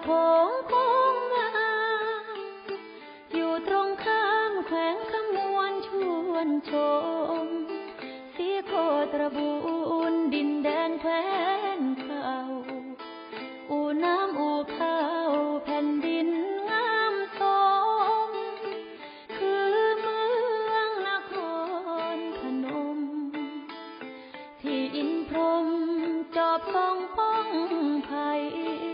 งโค้งมาอยู่ตรงข้ามแขวงขมวนชวนชมสีโคตรบูนดินแดนแคว้นเขาอู่น้ำอู่ข้าวแผ่นดินงามสมคือเมืองนครพนมที่อินพรหมจอบทรงป้องภัย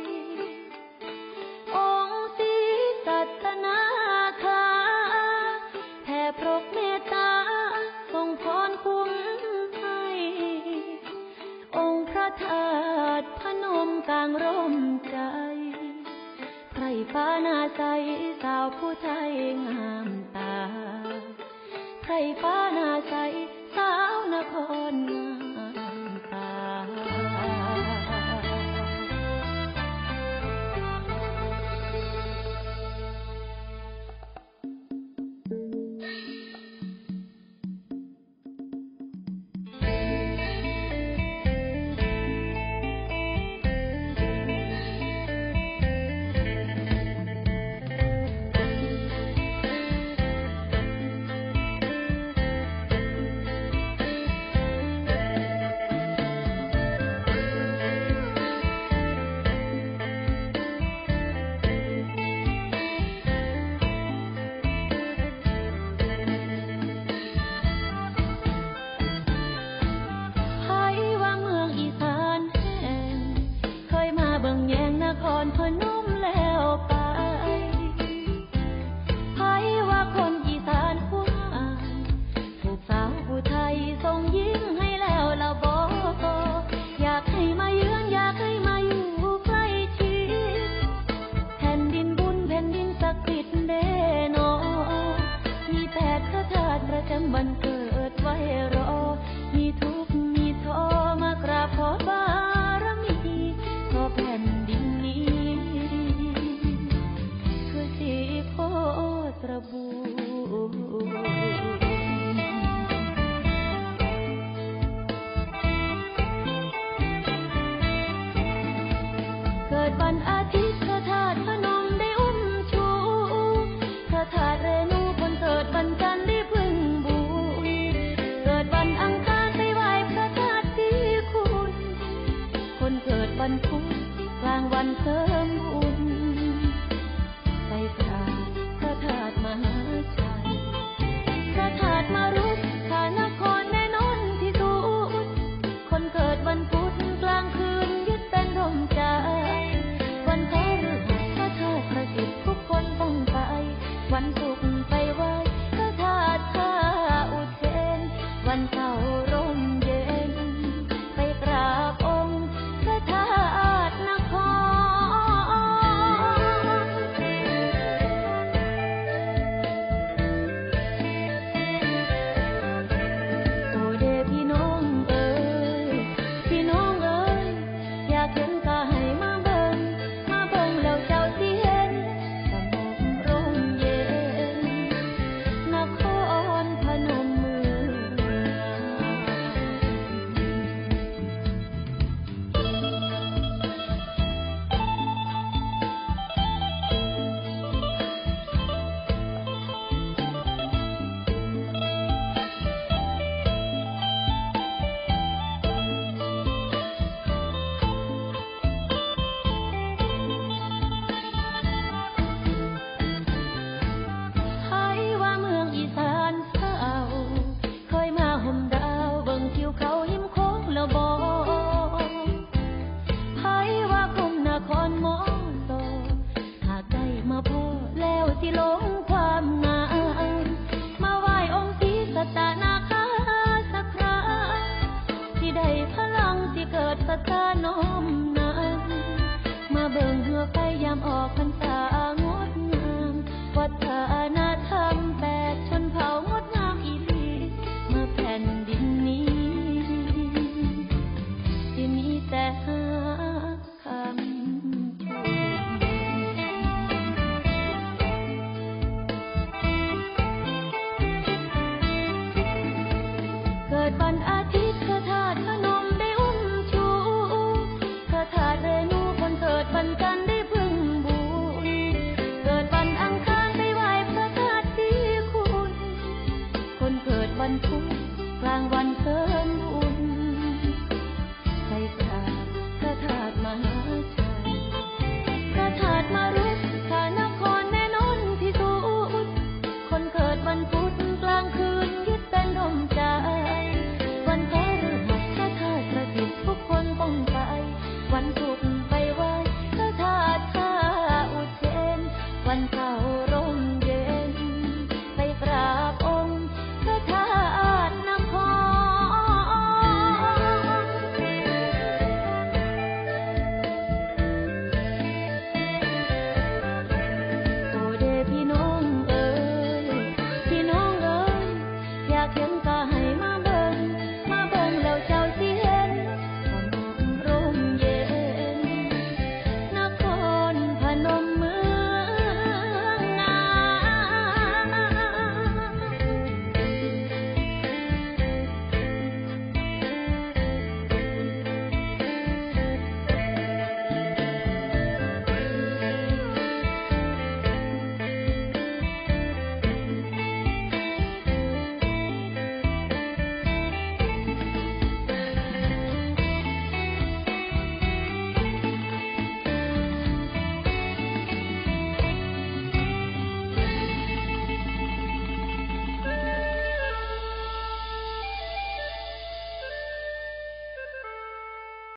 องค์ศรีสัตนาคาแผ่พรกเมตตาทรงพรคุ้มให้องค์พระธาตุพนมกลางร่มใจไพรฟ้านาใสสาวผู้ไทยงามตาไพรฟ้านาใสสาวนครงามตาวันเกิดไว้รอมีทุกข์มีท้อมากราบขอบารมีขอแผ่นดินนี้คือสีโคตรบูเกิดวันอาทิตย์พระธาตุพนมได้อุ้มชูพระธาตุเรนูคนเกิดวันจันทร์ได้พึ่งวันพุธกลางวันเสริมบุญไปกราบพระธาตุมหาชัยพระธาตุมารุกขานครแน่นอนที่สุดคนเกิดวันพุธกลางคืนยึดเป็นร่มใจวันพฤหัสพระธาตุประสิทธิ์ทุกคนต้องไปวันศุกร์ไปไหว้พระธาตุท่าอุเทนวันเสาร์ร่มเย็นไปกราบองค์พระธาตุนครโอเดพี่น้องเอ๋ยพี่น้องเอ๋ยอยากเห็นก็ให้มาเบิ่งแล้วเจ้าสิเห็นสงบร่มเย็นนครพนมเมืองทุกข์